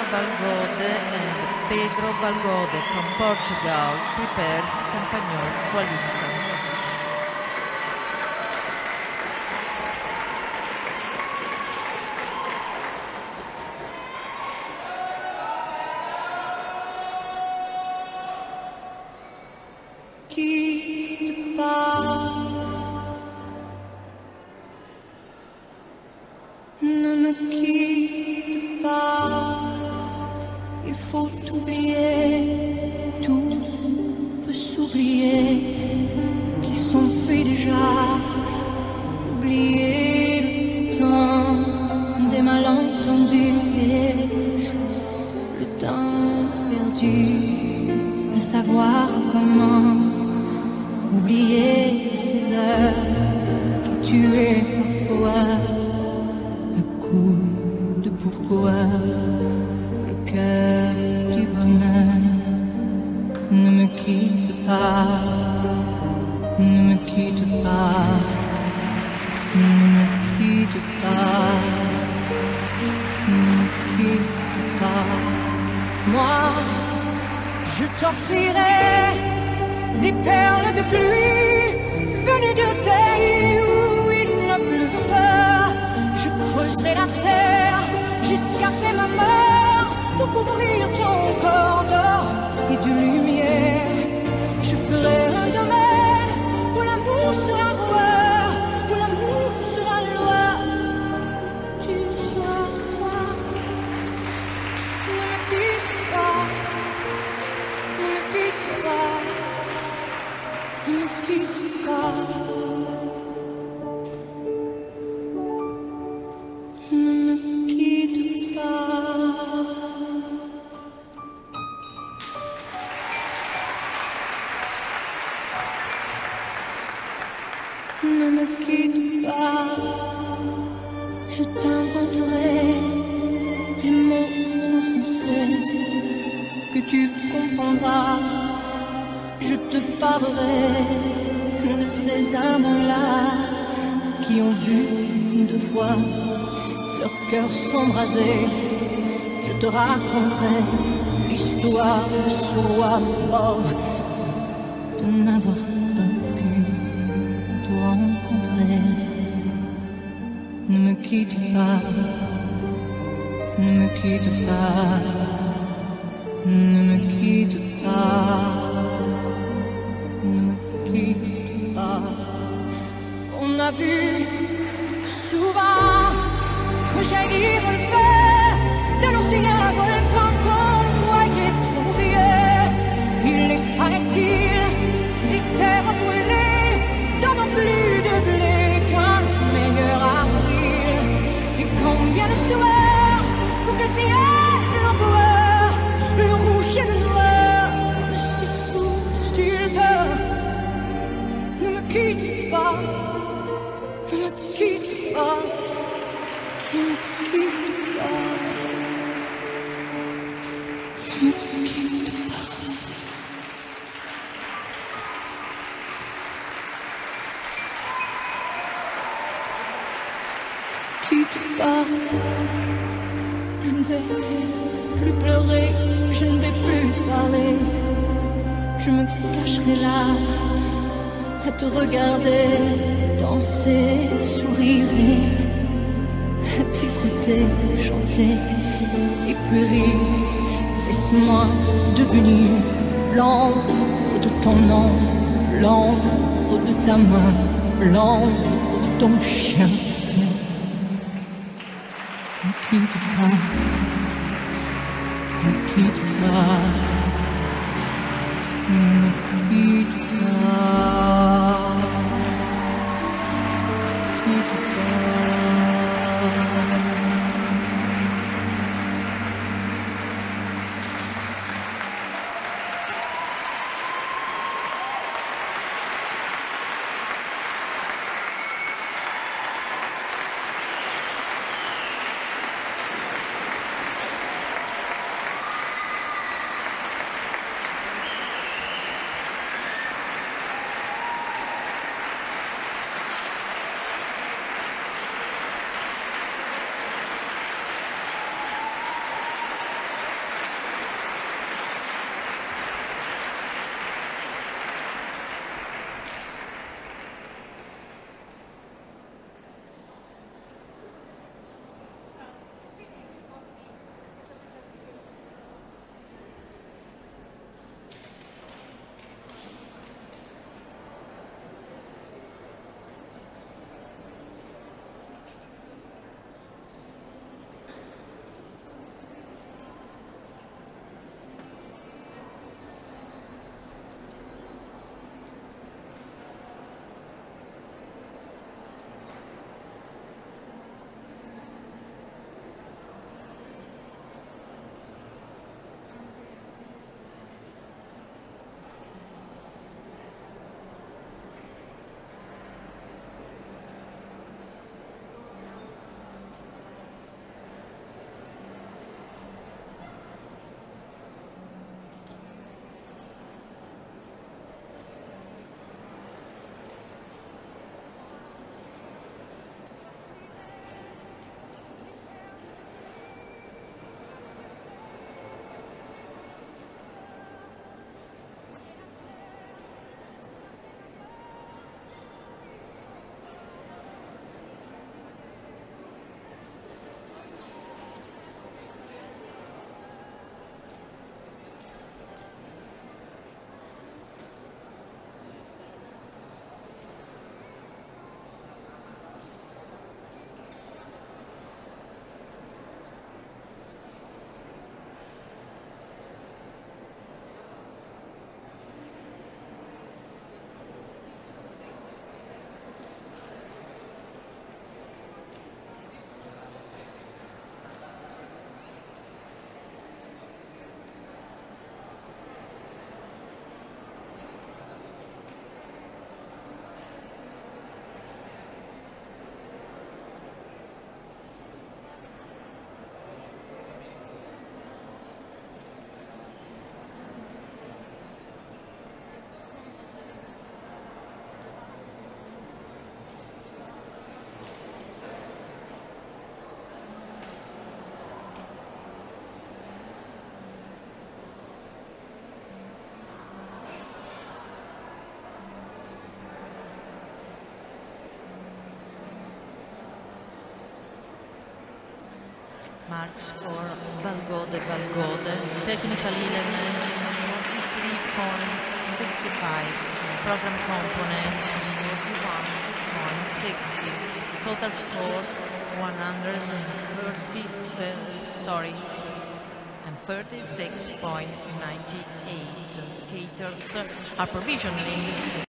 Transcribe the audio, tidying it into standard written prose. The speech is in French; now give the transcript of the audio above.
Walgode and Pedro Walgode from Portugal prepares Compagnon Qualitza. Quitte pas, ne me quitte pas, il faut oublier, tout peut s'oublier, qui s'enfuit déjà, oublier le temps des malentendus, le temps perdu, à savoir comment. Oublier ces heures qui tuaient parfois à coup de pourquoi le cœur du bonheur. Ne me quitte pas, ne me quitte pas, ne me quitte pas, ne me quitte pas. Moi, je t'offrirai des perles de pluie venues de pays où il ne pleut pas. Je creuserai la terre jusqu'à faire ma mort pour couvrir ton corps d'or et de lumière. Je ferai un domaine où l'amour sera roi, où l'amour sera loi, où tu seras roi. Ne me quitte pas, ne me quitte pas. Ne me quitte pas, ne me quitte pas. Ne me quitte pas, je t'inventerai des mots insensés que tu comprendras. Je te parlerai de ces amants-là qui ont vu deux fois leur cœur s'embraser. Je te raconterai l'histoire de ce roi mort, de n'avoir pas pu te rencontrer. Ne me quitte pas, ne me quitte pas, ne me quitte pas. On a vu souvent rejaillir le feu de l'ancien volcan qu'on croyait trop vieux. Il est, paraît-il, des terres brûlées donnant plus de blé qu'un meilleur avril. Et combien de soirs pour que ciel l'empereur, le rouge et le noir ne s'épousent-ils pas. Ne me quitte pas, ne me quitte pas, ne me quitte pas, ne me quitte pas. Ne quitte pas, je ne vais plus pleurer, je ne vais plus parler, je me cacherai là à te regarder danser, sourire, à t'écouter chanter et puis rire. Laisse-moi devenir l'ombre de ton nom, l'ombre de ta main, l'ombre de ton chien. Ne quitte pas, ne quitte pas, ne quitte pas. marks for Walgode Walgode. Technical elements 43.65. Program component 41.60. Total score 36.98. Skaters are provisionally